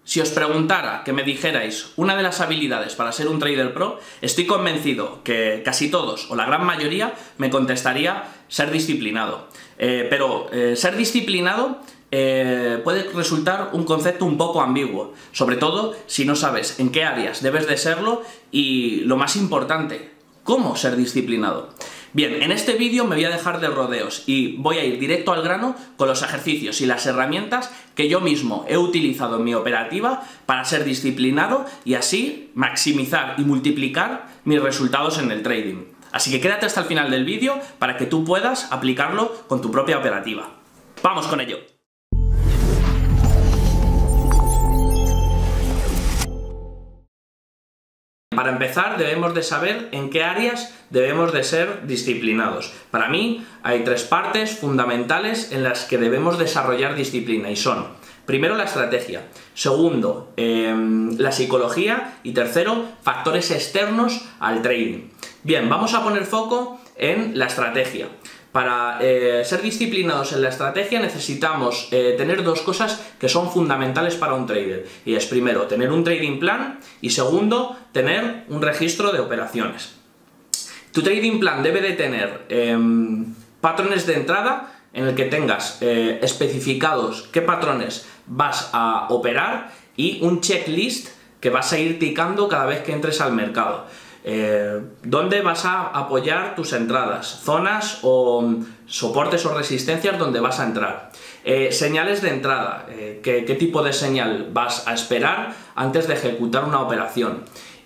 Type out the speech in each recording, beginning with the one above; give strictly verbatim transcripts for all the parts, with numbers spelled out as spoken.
Si os preguntara, que me dijerais una de las habilidades para ser un trader pro, estoy convencido que casi todos, o la gran mayoría, me contestaría ser disciplinado. Eh, pero eh, ser disciplinado eh, puede resultar un concepto un poco ambiguo, sobre todo si no sabes en qué áreas debes de serlo y, lo más importante, cómo ser disciplinado. Bien, en este vídeo me voy a dejar de rodeos y voy a ir directo al grano con los ejercicios y las herramientas que yo mismo he utilizado en mi operativa para ser disciplinado y así maximizar y multiplicar mis resultados en el trading. Así que quédate hasta el final del vídeo para que tú puedas aplicarlo con tu propia operativa. ¡Vamos con ello! Para empezar, debemos de saber en qué áreas debemos de ser disciplinados. Para mí, hay tres partes fundamentales en las que debemos desarrollar disciplina y son, primero, la estrategia, segundo, eh, la psicología y tercero, factores externos al trading. Bien, vamos a poner foco en la estrategia. Para eh, ser disciplinados en la estrategia necesitamos eh, tener dos cosas que son fundamentales para un trader. Y es, primero, tener un trading plan y segundo, tener un registro de operaciones. Tu trading plan debe de tener eh, patrones de entrada en el que tengas eh, especificados qué patrones vas a operar y un checklist que vas a ir ticando cada vez que entres al mercado. Eh, ¿Dónde vas a apoyar tus entradas? Zonas o soportes o resistencias donde vas a entrar. Eh, señales de entrada. Eh, ¿qué, ¿Qué tipo de señal vas a esperar antes de ejecutar una operación?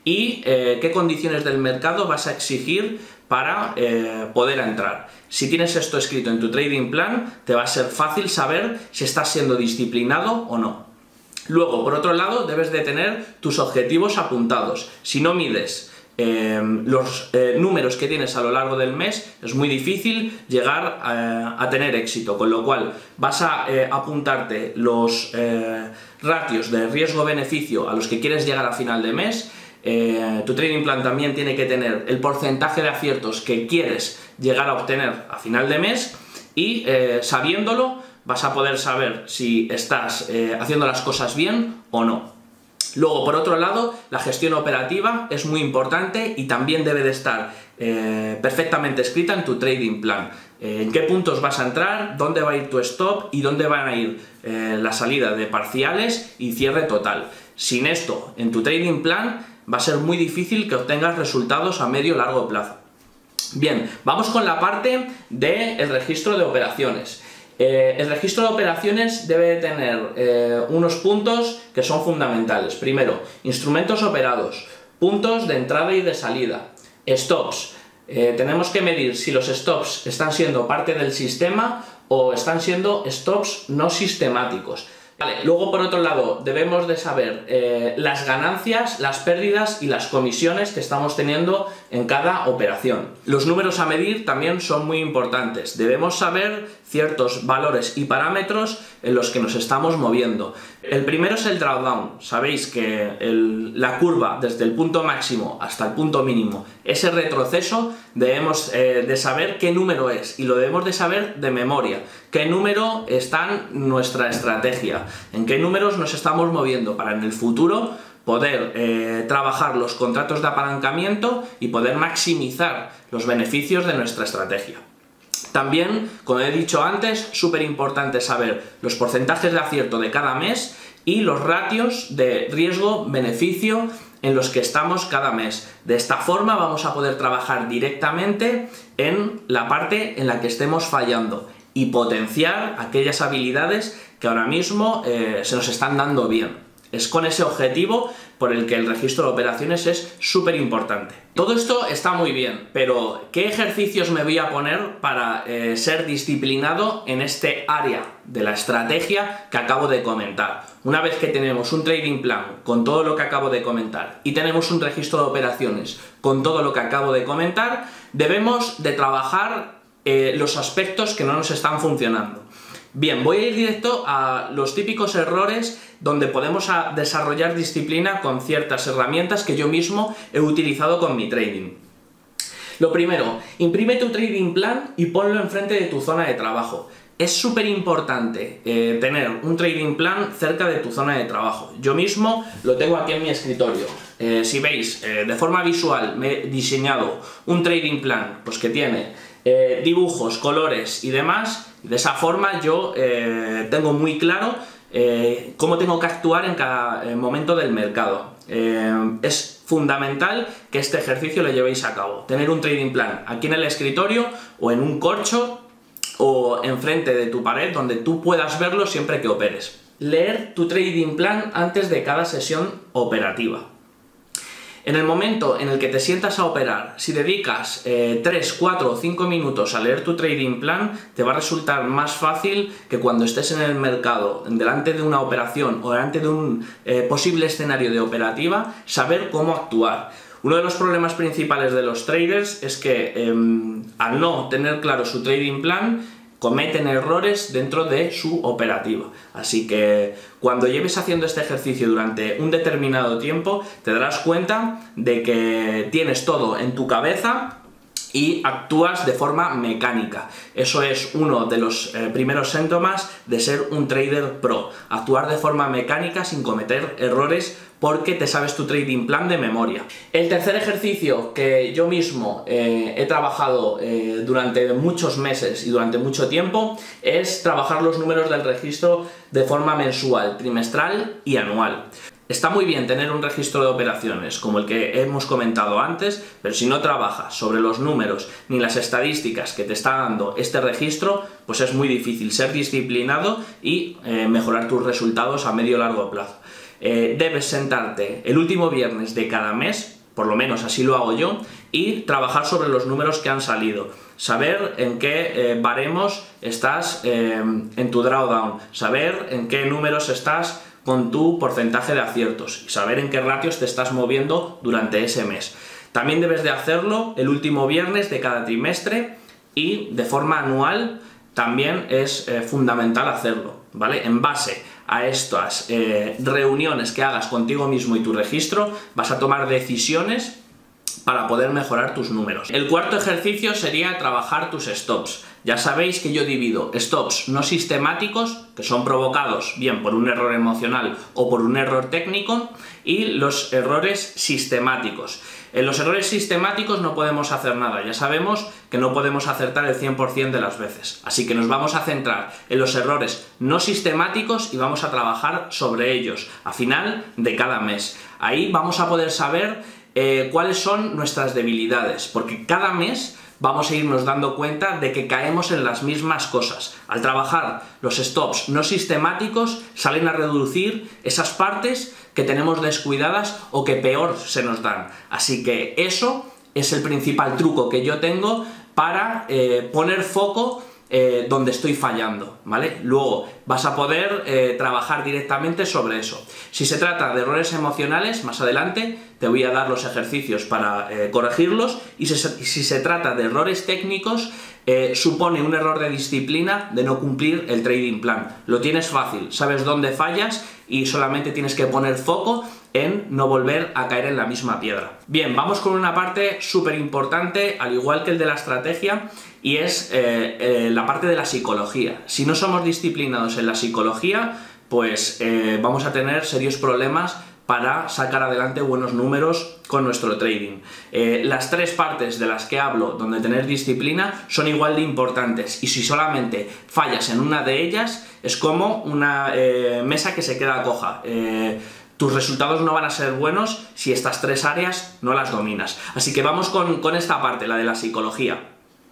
Y eh, ¿qué condiciones del mercado vas a exigir para eh, poder entrar? Si tienes esto escrito en tu trading plan, te va a ser fácil saber si estás siendo disciplinado o no. Luego, por otro lado, debes de tener tus objetivos apuntados. Si no mides Eh, los eh, números que tienes a lo largo del mes, es muy difícil llegar eh, a tener éxito, con lo cual vas a eh, apuntarte los eh, ratios de riesgo-beneficio a los que quieres llegar a final de mes. Eh, tu trading plan también tiene que tener el porcentaje de aciertos que quieres llegar a obtener a final de mes y eh, sabiéndolo vas a poder saber si estás eh, haciendo las cosas bien o no. Luego, por otro lado, la gestión operativa es muy importante y también debe de estar eh, perfectamente escrita en tu trading plan. Eh, en qué puntos vas a entrar, dónde va a ir tu stop y dónde van a ir eh, la salida de parciales y cierre total. Sin esto en tu trading plan va a ser muy difícil que obtengas resultados a medio o largo plazo. Bien, vamos con la parte del registro de operaciones. Eh, el registro de operaciones debe tener eh, unos puntos que son fundamentales. Primero, instrumentos operados, puntos de entrada y de salida, stops. Eh, tenemos que medir si los stops están siendo parte del sistema o están siendo stops no sistemáticos. Vale, luego, por otro lado, debemos de saber eh, las ganancias, las pérdidas y las comisiones que estamos teniendo en cada operación. Los números a medir también son muy importantes. Debemos saber ciertos valores y parámetros en los que nos estamos moviendo. El primero es el drawdown. Sabéis que el, la curva desde el punto máximo hasta el punto mínimo, ese retroceso debemos eh, de saber qué número es y lo debemos de saber de memoria. Qué número está en nuestra estrategia, en qué números nos estamos moviendo para en el futuro poder eh, trabajar los contratos de apalancamiento y poder maximizar los beneficios de nuestra estrategia. También, como he dicho antes, súper importante saber los porcentajes de acierto de cada mes y los ratios de riesgo-beneficio en los que estamos cada mes. De esta forma vamos a poder trabajar directamente en la parte en la que estemos fallando y potenciar aquellas habilidades que ahora mismo eh, se nos están dando bien. Es con ese objetivo por el que el registro de operaciones es súper importante. Todo esto está muy bien, pero ¿qué ejercicios me voy a poner para eh, ser disciplinado en este área de la estrategia que acabo de comentar? Una vez que tenemos un trading plan con todo lo que acabo de comentar y tenemos un registro de operaciones con todo lo que acabo de comentar, debemos de trabajar eh, los aspectos que no nos están funcionando. Bien, voy a ir directo a los típicos errores donde podemos desarrollar disciplina con ciertas herramientas que yo mismo he utilizado con mi trading. Lo primero, imprime tu trading plan y ponlo enfrente de tu zona de trabajo. Es súper importante eh, tener un trading plan cerca de tu zona de trabajo. Yo mismo lo tengo aquí en mi escritorio. Eh, si veis, eh, de forma visual me he diseñado un trading plan pues, que tiene eh, dibujos, colores y demás. De esa forma yo eh, tengo muy claro eh, cómo tengo que actuar en cada eh, momento del mercado. Eh, es fundamental que este ejercicio lo llevéis a cabo. Tener un trading plan aquí en el escritorio o en un corcho o enfrente de tu pared donde tú puedas verlo siempre que operes. Leer tu trading plan antes de cada sesión operativa. En el momento en el que te sientas a operar, si dedicas eh, tres, cuatro o cinco minutos a leer tu trading plan, te va a resultar más fácil que cuando estés en el mercado, delante de una operación o delante de un eh, posible escenario de operativa, saber cómo actuar. Uno de los problemas principales de los traders es que eh, al no tener claro su trading plan, cometen errores dentro de su operativa. Así que cuando lleves haciendo este ejercicio durante un determinado tiempo, te darás cuenta de que tienes todo en tu cabeza y actúas de forma mecánica. Eso es uno de los eh, primeros síntomas de ser un trader pro. Actuar de forma mecánica sin cometer errores porque te sabes tu trading plan de memoria. El tercer ejercicio que yo mismo eh, he trabajado eh, durante muchos meses y durante mucho tiempo es trabajar los números del registro de forma mensual, trimestral y anual. Está muy bien tener un registro de operaciones como el que hemos comentado antes, pero si no trabajas sobre los números ni las estadísticas que te está dando este registro, pues es muy difícil ser disciplinado y eh, mejorar tus resultados a medio y largo plazo. Eh, debes sentarte el último viernes de cada mes, por lo menos así lo hago yo, y trabajar sobre los números que han salido. Saber en qué eh, baremos estás eh, en tu drawdown, saber en qué números estás con tu porcentaje de aciertos y saber en qué ratios te estás moviendo durante ese mes. También debes de hacerlo el último viernes de cada trimestre y de forma anual también es eh, fundamental hacerlo, ¿vale? En base a estas eh, reuniones que hagas contigo mismo y tu registro, vas a tomar decisiones para poder mejorar tus números. El cuarto ejercicio sería trabajar tus stops. Ya sabéis que yo divido stops no sistemáticos, que son provocados bien por un error emocional o por un error técnico, y los errores sistemáticos. En los errores sistemáticos no podemos hacer nada, ya sabemos que no podemos acertar el cien por cien de las veces, así que nos vamos a centrar en los errores no sistemáticos y vamos a trabajar sobre ellos a final de cada mes. Ahí vamos a poder saber eh, cuáles son nuestras debilidades, porque cada mes vamos a irnos dando cuenta de que caemos en las mismas cosas. Al trabajar los stops no sistemáticos salen a reducir esas partes que tenemos descuidadas o que peor se nos dan. Así que eso es el principal truco que yo tengo para eh, poner foco eh, donde estoy fallando, ¿vale? Luego vas a poder eh, trabajar directamente sobre eso. Si se trata de errores emocionales, más adelante te voy a dar los ejercicios para eh, corregirlos, y si se, si se trata de errores técnicos, eh, supone un error de disciplina de no cumplir el trading plan. Lo tienes fácil, sabes dónde fallas y solamente tienes que poner foco en no volver a caer en la misma piedra. Bien, vamos con una parte súper importante, al igual que el de la estrategia, y es eh, eh, la parte de la psicología. Si no somos disciplinados en la psicología, pues eh, vamos a tener serios problemas para sacar adelante buenos números con nuestro trading. Eh, las tres partes de las que hablo donde tener disciplina son igual de importantes, y si solamente fallas en una de ellas es como una eh, mesa que se queda coja. Eh, tus resultados no van a ser buenos si estas tres áreas no las dominas. Así que vamos con, con esta parte, la de la psicología.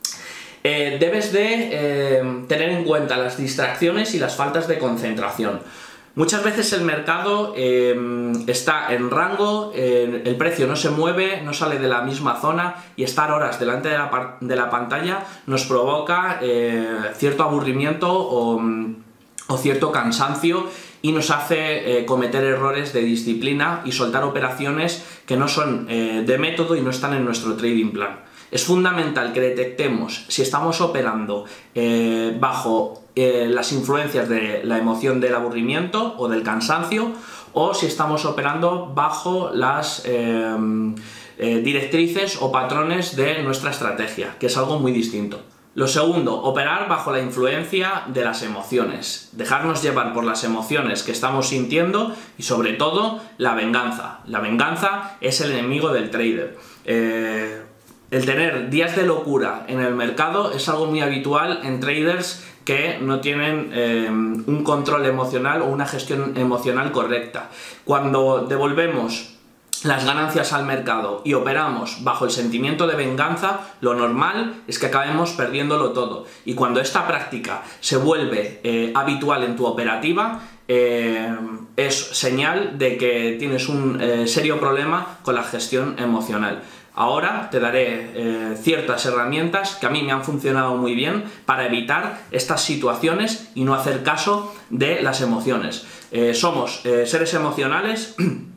Eh, debes de eh, tener en cuenta las distracciones y las faltas de concentración. Muchas veces el mercado eh, está en rango, eh, el precio no se mueve, no sale de la misma zona, y estar horas delante de la, de la pantalla nos provoca eh, cierto aburrimiento o, o cierto cansancio, y nos hace eh, cometer errores de disciplina y soltar operaciones que no son eh, de método y no están en nuestro trading plan. Es fundamental que detectemos si estamos operando eh, bajo eh, las influencias de la emoción del aburrimiento o del cansancio, o si estamos operando bajo las eh, eh, directrices o patrones de nuestra estrategia, que es algo muy distinto. Lo segundo, operar bajo la influencia de las emociones, dejarnos llevar por las emociones que estamos sintiendo y sobre todo la venganza. La venganza es el enemigo del trader. Eh, el tener días de locura en el mercado es algo muy habitual en traders que no tienen eh, un control emocional o una gestión emocional correcta. Cuando devolvemos las ganancias al mercado y operamos bajo el sentimiento de venganza, lo normal es que acabemos perdiéndolo todo. Y cuando esta práctica se vuelve eh, habitual en tu operativa, eh, es señal de que tienes un eh, serio problema con la gestión emocional. Ahora te daré eh, ciertas herramientas que a mí me han funcionado muy bien para evitar estas situaciones y no hacer caso de las emociones. Eh, somos eh, seres emocionales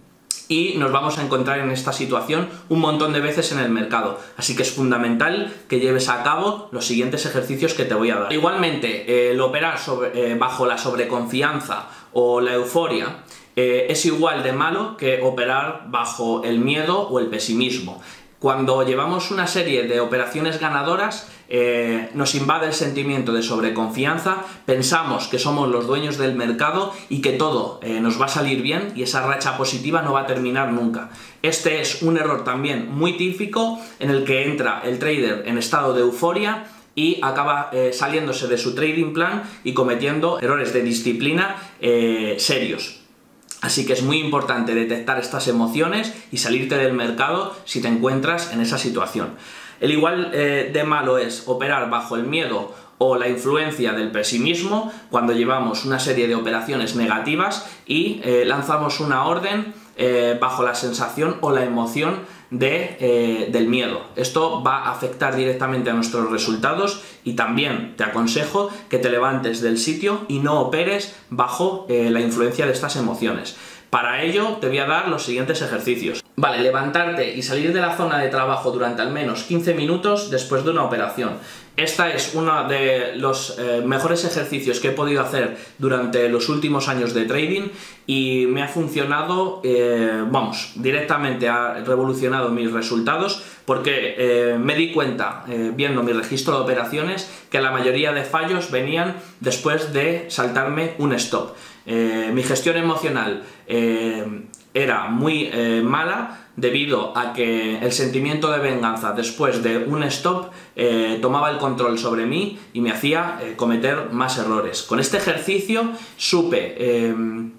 y nos vamos a encontrar en esta situación un montón de veces en el mercado, así que es fundamental que lleves a cabo los siguientes ejercicios que te voy a dar. Igualmente, eh, el operar sobre, eh, bajo la sobreconfianza o la euforia eh, es igual de malo que operar bajo el miedo o el pesimismo. Cuando llevamos una serie de operaciones ganadoras, eh, nos invade el sentimiento de sobreconfianza, pensamos que somos los dueños del mercado y que todo eh, nos va a salir bien y esa racha positiva no va a terminar nunca. Este es un error también muy típico en el que entra el trader en estado de euforia y acaba eh, saliéndose de su trading plan y cometiendo errores de disciplina eh, serios. Así que es muy importante detectar estas emociones y salirte del mercado si te encuentras en esa situación. El igual eh, de malo es operar bajo el miedo o la influencia del pesimismo cuando llevamos una serie de operaciones negativas y eh, lanzamos una orden eh, bajo la sensación o la emoción de, eh, del miedo. Esto va a afectar directamente a nuestros resultados y también te aconsejo que te levantes del sitio y no operes bajo eh, la influencia de estas emociones. Para ello te voy a dar los siguientes ejercicios. Vale, levantarte y salir de la zona de trabajo durante al menos quince minutos después de una operación. Esta es uno de los eh, mejores ejercicios que he podido hacer durante los últimos años de trading y me ha funcionado, eh, vamos, directamente ha revolucionado mis resultados porque eh, me di cuenta, eh, viendo mi registro de operaciones, que la mayoría de fallos venían después de saltarme un stop. Eh, mi gestión emocional eh, era muy eh, mala debido a que el sentimiento de venganza después de un stop eh, tomaba el control sobre mí y me hacía eh, cometer más errores. Con este ejercicio supe eh,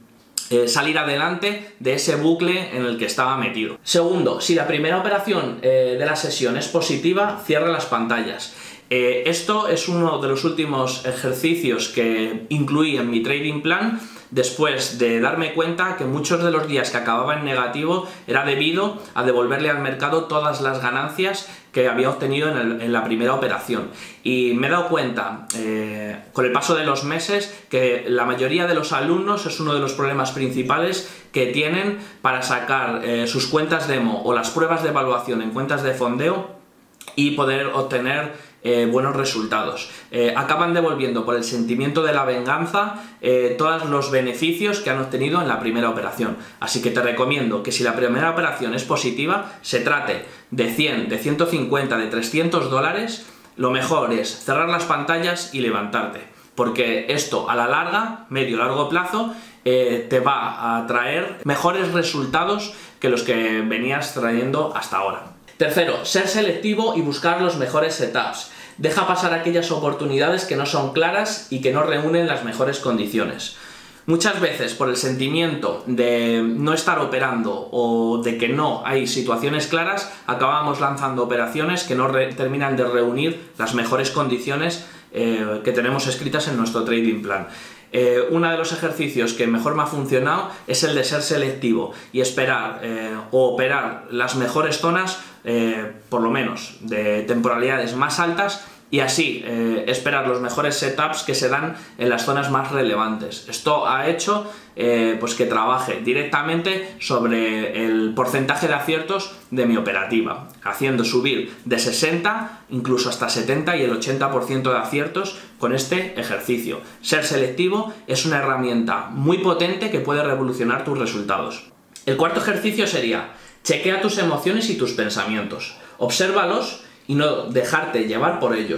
eh, salir adelante de ese bucle en el que estaba metido. Segundo, si la primera operación eh, de la sesión es positiva, cierra las pantallas. Eh, esto es uno de los últimos ejercicios que incluí en mi trading plan después de darme cuenta que muchos de los días que acababa en negativo era debido a devolverle al mercado todas las ganancias que había obtenido en, el, en la primera operación. Y me he dado cuenta eh, con el paso de los meses que la mayoría de los alumnos es uno de los problemas principales que tienen para sacar eh, sus cuentas demo o las pruebas de evaluación en cuentas de fondeo y poder obtener eh, buenos resultados. Eh, acaban devolviendo por el sentimiento de la venganza eh, todos los beneficios que han obtenido en la primera operación. Así que te recomiendo que si la primera operación es positiva, se trate de cien, de ciento cincuenta, de trescientos dólares, lo mejor es cerrar las pantallas y levantarte. Porque esto a la larga, medio largo plazo, eh, te va a traer mejores resultados que los que venías trayendo hasta ahora. Tercero, ser selectivo y buscar los mejores setups. Deja pasar aquellas oportunidades que no son claras y que no reúnen las mejores condiciones. Muchas veces por el sentimiento de no estar operando o de que no hay situaciones claras, acabamos lanzando operaciones que no terminan de reunir las mejores condiciones eh, que tenemos escritas en nuestro trading plan. Eh, uno de los ejercicios que mejor me ha funcionado es el de ser selectivo y esperar eh, o operar las mejores zonas, eh, por lo menos de temporalidades más altas, y así eh, esperar los mejores setups que se dan en las zonas más relevantes. Esto ha hecho eh, pues que trabaje directamente sobre el porcentaje de aciertos de mi operativa, haciendo subir de sesenta incluso hasta setenta y el ochenta por ciento de aciertos con este ejercicio. Ser selectivo es una herramienta muy potente que puede revolucionar tus resultados. El cuarto ejercicio sería: chequea tus emociones y tus pensamientos. Obsérvalos y no dejarte llevar por ellos.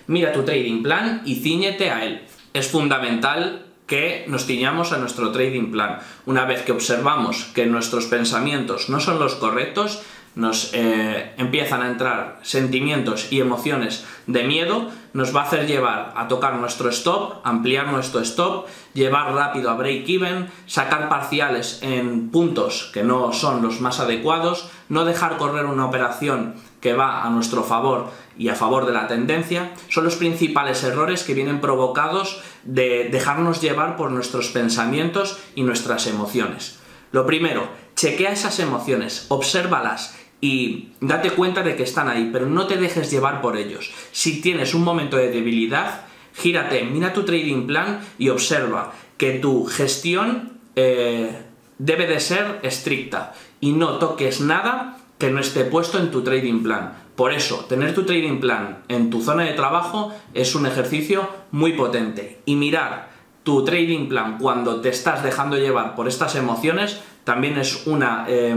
Mira tu trading plan y cíñete a él. Es fundamental que nos ciñamos a nuestro trading plan. Una vez que observamos que nuestros pensamientos no son los correctos, nos eh, empiezan a entrar sentimientos y emociones de miedo, nos va a hacer llevar a tocar nuestro stop, ampliar nuestro stop, llevar rápido a break-even, sacar parciales en puntos que no son los más adecuados, no dejar correr una operación que va a nuestro favor y a favor de la tendencia. Son los principales errores que vienen provocados de dejarnos llevar por nuestros pensamientos y nuestras emociones. Lo primero, chequea esas emociones, obsérvalas y date cuenta de que están ahí, pero no te dejes llevar por ellos. Si tienes un momento de debilidad, gírate, mira tu trading plan y observa que tu gestión eh, debe de ser estricta y no toques nada que no esté puesto en tu trading plan. Por eso, tener tu trading plan en tu zona de trabajo es un ejercicio muy potente, y mirar tu trading plan cuando te estás dejando llevar por estas emociones también es una, eh,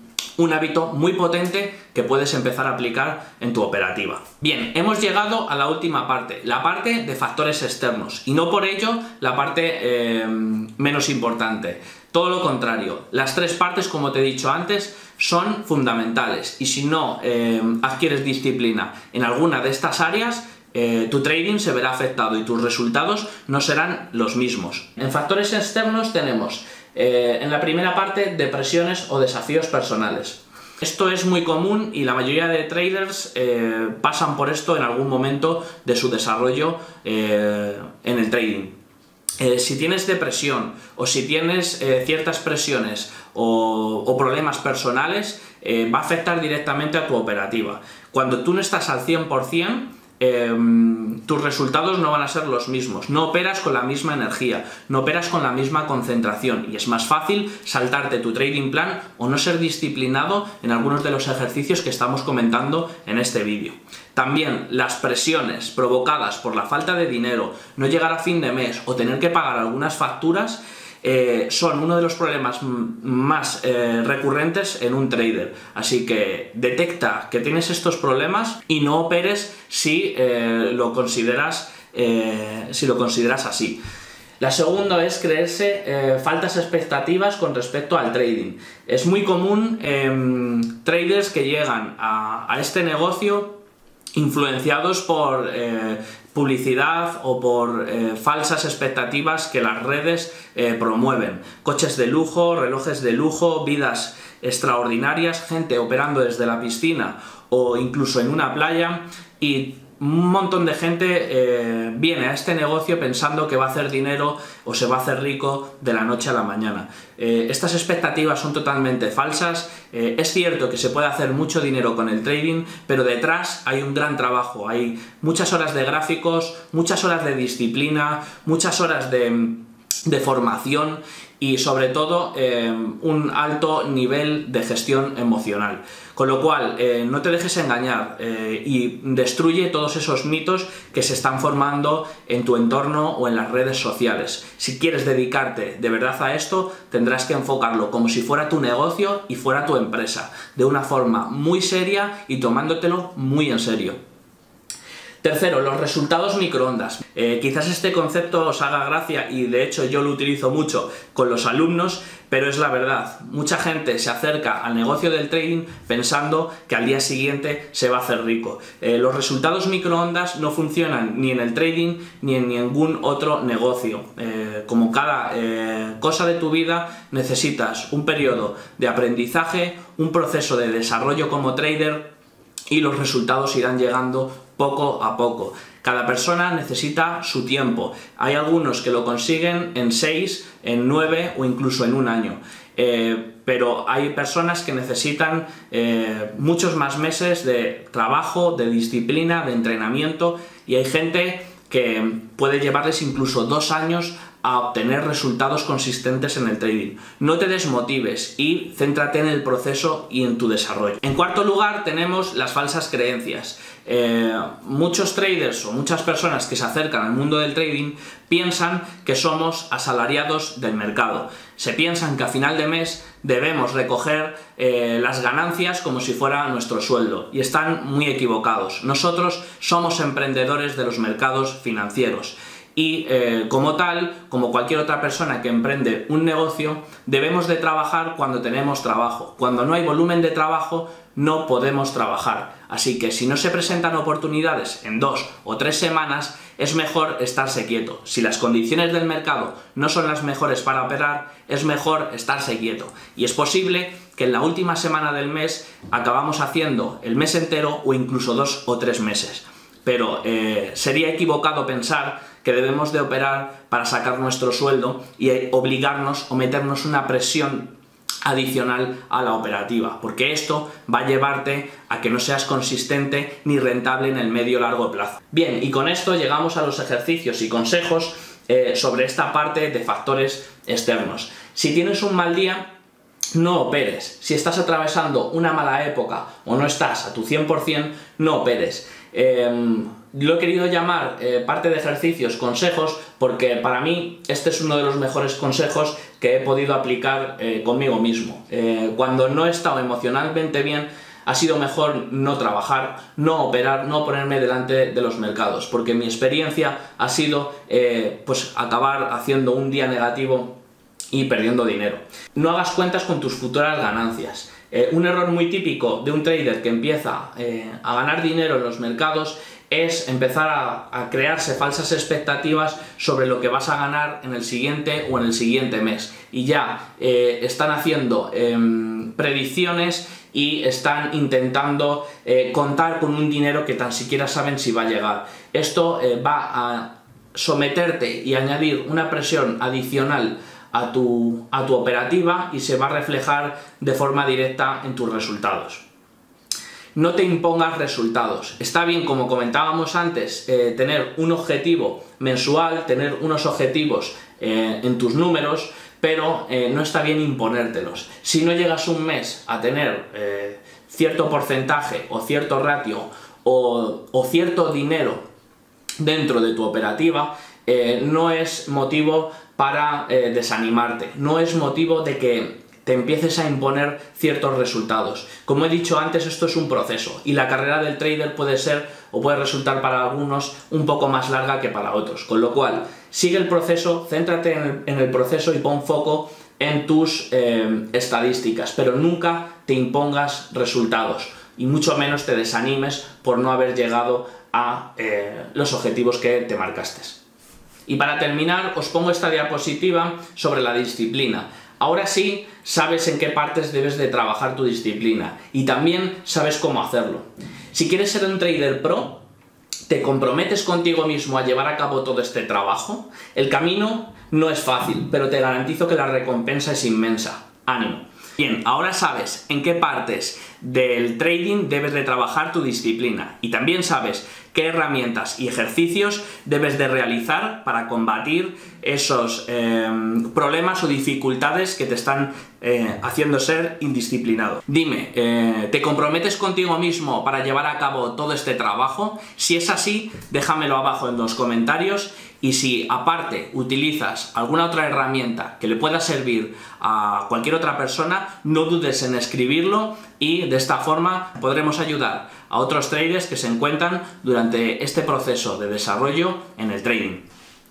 un hábito muy potente que puedes empezar a aplicar en tu operativa. Bien, hemos llegado a la última parte, la parte de factores externos, y no por ello la parte eh, menos importante. Todo lo contrario, las tres partes, como te he dicho antes, son fundamentales, y si no eh, adquieres disciplina en alguna de estas áreas, eh, tu trading se verá afectado y tus resultados no serán los mismos. En factores externos tenemos eh, en la primera parte depresiones o desafíos personales. Esto es muy común y la mayoría de traders eh, pasan por esto en algún momento de su desarrollo eh, en el trading. Eh, si tienes depresión o si tienes eh, ciertas presiones o, o problemas personales, eh, va a afectar directamente a tu operativa. Cuando tú no estás al cien por cien, eh, tus resultados no van a ser los mismos, no operas con la misma energía, no operas con la misma concentración, y es más fácil saltarte tu trading plan o no ser disciplinado en algunos de los ejercicios que estamos comentando en este vídeo. También las presiones provocadas por la falta de dinero, no llegar a fin de mes o tener que pagar algunas facturas eh, son uno de los problemas más eh, recurrentes en un trader. Así que detecta que tienes estos problemas y no operes si, eh, lo, consideras, eh, si lo consideras así. La segunda es creerse eh, faltas expectativas con respecto al trading. Es muy común eh, traders que llegan a, a este negocio influenciados por eh, publicidad o por eh, falsas expectativas que las redes eh, promueven. Coches de lujo, relojes de lujo, vidas extraordinarias, gente operando desde la piscina o incluso en una playa, y un montón de gente eh, viene a este negocio pensando que va a hacer dinero o se va a hacer rico de la noche a la mañana. Eh, estas expectativas son totalmente falsas. Eh, es cierto que se puede hacer mucho dinero con el trading, pero detrás hay un gran trabajo, hay muchas horas de gráficos, muchas horas de disciplina, muchas horas de, de formación y sobre todo eh, un alto nivel de gestión emocional. Con lo cual, eh, no te dejes engañar eh, y destruye todos esos mitos que se están formando en tu entorno o en las redes sociales. Si quieres dedicarte de verdad a esto, tendrás que enfocarlo como si fuera tu negocio y fuera tu empresa, de una forma muy seria y tomándotelo muy en serio. Tercero, los resultados microondas. Eh, quizás este concepto os haga gracia y de hecho yo lo utilizo mucho con los alumnos, pero es la verdad. Mucha gente se acerca al negocio del trading pensando que al día siguiente se va a hacer rico. Eh, los resultados microondas no funcionan ni en el trading ni en ningún otro negocio. Eh, como cada eh, cosa de tu vida, necesitas un periodo de aprendizaje, un proceso de desarrollo como trader, y los resultados irán llegando poco a poco. Cada persona necesita su tiempo. Hay algunos que lo consiguen en seis, en nueve o incluso en un año. Eh, pero hay personas que necesitan eh, muchos más meses de trabajo, de disciplina, de entrenamiento, y hay gente que puede llevarles incluso dos años a obtener resultados consistentes en el trading. No te desmotives y céntrate en el proceso y en tu desarrollo. En cuarto lugar tenemos las falsas creencias. Eh, muchos traders o muchas personas que se acercan al mundo del trading piensan que somos asalariados del mercado. Se piensan que a final de mes debemos recoger eh, las ganancias como si fuera nuestro sueldo, y están muy equivocados. Nosotros somos emprendedores de los mercados financieros y eh, como tal, como cualquier otra persona que emprende un negocio, debemos de trabajar cuando tenemos trabajo. Cuando no hay volumen de trabajo, no podemos trabajar. Así que si no se presentan oportunidades en dos o tres semanas, es mejor estarse quieto. Si las condiciones del mercado no son las mejores para operar, es mejor estarse quieto. Y es posible que en la última semana del mes acabamos haciendo el mes entero o incluso dos o tres meses. Pero eh, sería equivocado pensar que debemos de operar para sacar nuestro sueldo y obligarnos o meternos una presión adicional a la operativa, porque esto va a llevarte a que no seas consistente ni rentable en el medio o largo plazo. Bien, y con esto llegamos a los ejercicios y consejos eh, sobre esta parte de factores externos. Si tienes un mal día, no operes. Si estás atravesando una mala época o no estás a tu cien por cien, no operes. Eh, lo he querido llamar eh, parte de ejercicios, consejos, porque para mí este es uno de los mejores consejos que he podido aplicar eh, conmigo mismo. Eh, cuando no he estado emocionalmente bien, ha sido mejor no trabajar, no operar, no ponerme delante de los mercados, porque mi experiencia ha sido eh, pues acabar haciendo un día negativo y perdiendo dinero. No hagas cuentas con tus futuras ganancias. Eh, un error muy típico de un trader que empieza eh, a ganar dinero en los mercados es empezar a, a crearse falsas expectativas sobre lo que vas a ganar en el siguiente o en el siguiente mes, y ya eh, están haciendo eh, predicciones y están intentando eh, contar con un dinero que tan siquiera saben si va a llegar. Esto eh, va a someterte y añadir una presión adicional a tu, a tu operativa y se va a reflejar de forma directa en tus resultados. No te impongas resultados. Está bien, como comentábamos antes, eh, tener un objetivo mensual, tener unos objetivos eh, en tus números, pero eh, no está bien imponértelos. Si no llegas un mes a tener eh, cierto porcentaje o cierto ratio o, o cierto dinero dentro de tu operativa, eh, no es motivo para eh, desanimarte, no es motivo de que te empieces a imponer ciertos resultados. Como he dicho antes, esto es un proceso y la carrera del trader puede ser o puede resultar para algunos un poco más larga que para otros, con lo cual sigue el proceso, céntrate en el, en el proceso y pon foco en tus eh, estadísticas, pero nunca te impongas resultados y mucho menos te desanimes por no haber llegado a eh, los objetivos que te marcaste. Y para terminar, os pongo esta diapositiva sobre la disciplina. Ahora sí sabes en qué partes debes de trabajar tu disciplina y también sabes cómo hacerlo. Si quieres ser un trader pro, te comprometes contigo mismo a llevar a cabo todo este trabajo. El camino no es fácil, pero te garantizo que la recompensa es inmensa. ¡Ánimo! Bien, ahora sabes en qué partes del trading debes de trabajar tu disciplina y también sabes qué herramientas y ejercicios debes de realizar para combatir esos eh, problemas o dificultades que te están eh, haciendo ser indisciplinado. Dime, eh, ¿te comprometes contigo mismo para llevar a cabo todo este trabajo? Si es así, déjamelo abajo en los comentarios. Y si aparte utilizas alguna otra herramienta que le pueda servir a cualquier otra persona, no dudes en escribirlo y de esta forma podremos ayudar a otros traders que se encuentran durante este proceso de desarrollo en el trading.